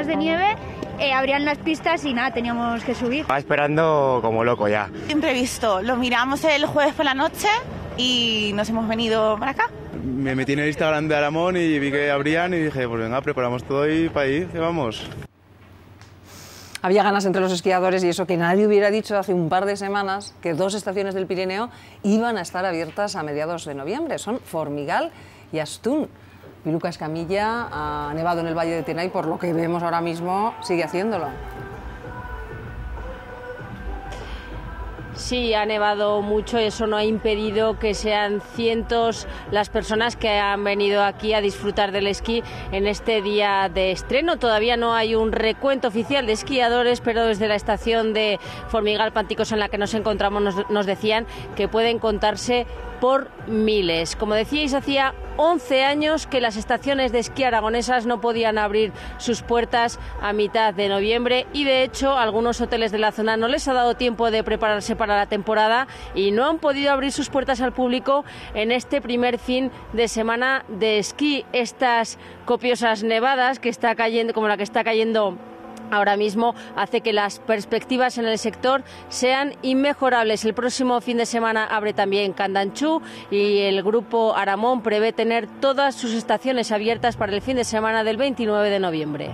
de nieve, abrían las pistas y nada, teníamos que subir. Estaba esperando como loco ya. Imprevisto, lo miramos el jueves por la noche y nos hemos venido para acá. Me metí en el Instagram de Aramón y vi que abrían y dije, pues venga, preparamos todo y para ahí, que vamos. Había ganas entre los esquiadores y eso que nadie hubiera dicho hace un par de semanas que 2 estaciones del Pirineo iban a estar abiertas a mediados de noviembre. Son Formigal y Astún. Piluca Escamilla ha nevado en el Valle de Tena y por lo que vemos ahora mismo sigue haciéndolo. Sí, ha nevado mucho y eso no ha impedido que sean cientos las personas que han venido aquí a disfrutar del esquí en este día de estreno. Todavía no hay un recuento oficial de esquiadores, pero desde la estación de Formigal Panticosa en la que nos encontramos nos decían que pueden contarse por miles. Como decíais, hacía 11 años que las estaciones de esquí aragonesas no podían abrir sus puertas a mitad de noviembre y de hecho a algunos hoteles de la zona no les ha dado tiempo de prepararse para la temporada y no han podido abrir sus puertas al público en este primer fin de semana de esquí. Estas copiosas nevadas que está cayendo, como la que está cayendo ahora mismo, hace que las perspectivas en el sector sean inmejorables. El próximo fin de semana abre también Candanchú y el grupo Aramón prevé tener todas sus estaciones abiertas para el fin de semana del 29 de noviembre.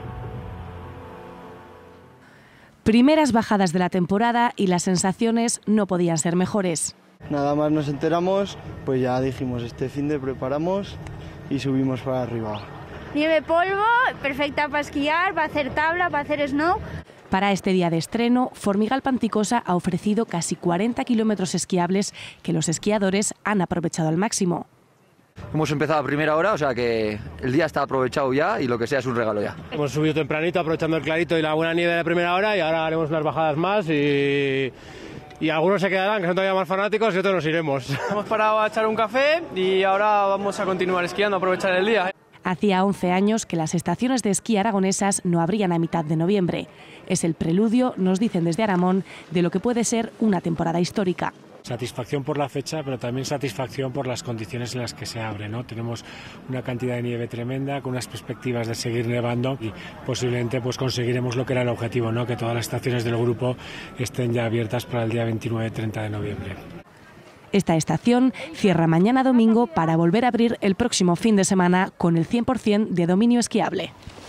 Primeras bajadas de la temporada y las sensaciones no podían ser mejores. Nada más nos enteramos, pues ya dijimos, este fin de preparamos y subimos para arriba. Nieve, polvo, perfecta para esquiar, para hacer tabla, para hacer snow. Para este día de estreno, Formigal Panticosa ha ofrecido casi 40 kilómetros esquiables que los esquiadores han aprovechado al máximo. Hemos empezado a primera hora, o sea que el día está aprovechado ya y lo que sea es un regalo ya. Hemos subido tempranito aprovechando el clarito y la buena nieve de la primera hora y ahora haremos unas bajadas más y algunos se quedarán, que son todavía más fanáticos, y otros nos iremos. Hemos parado a echar un café y ahora vamos a continuar esquiando, a aprovechar el día. Hacía 11 años que las estaciones de esquí aragonesas no abrían a mitad de noviembre. Es el preludio, nos dicen desde Aramón, de lo que puede ser una temporada histórica. Satisfacción por la fecha, pero también satisfacción por las condiciones en las que se abre, ¿no? Tenemos una cantidad de nieve tremenda, con unas perspectivas de seguir nevando y posiblemente pues conseguiremos lo que era el objetivo, ¿no? Que todas las estaciones del grupo estén ya abiertas para el día 29-30 de noviembre. Esta estación cierra mañana domingo para volver a abrir el próximo fin de semana con el 100% de dominio esquiable.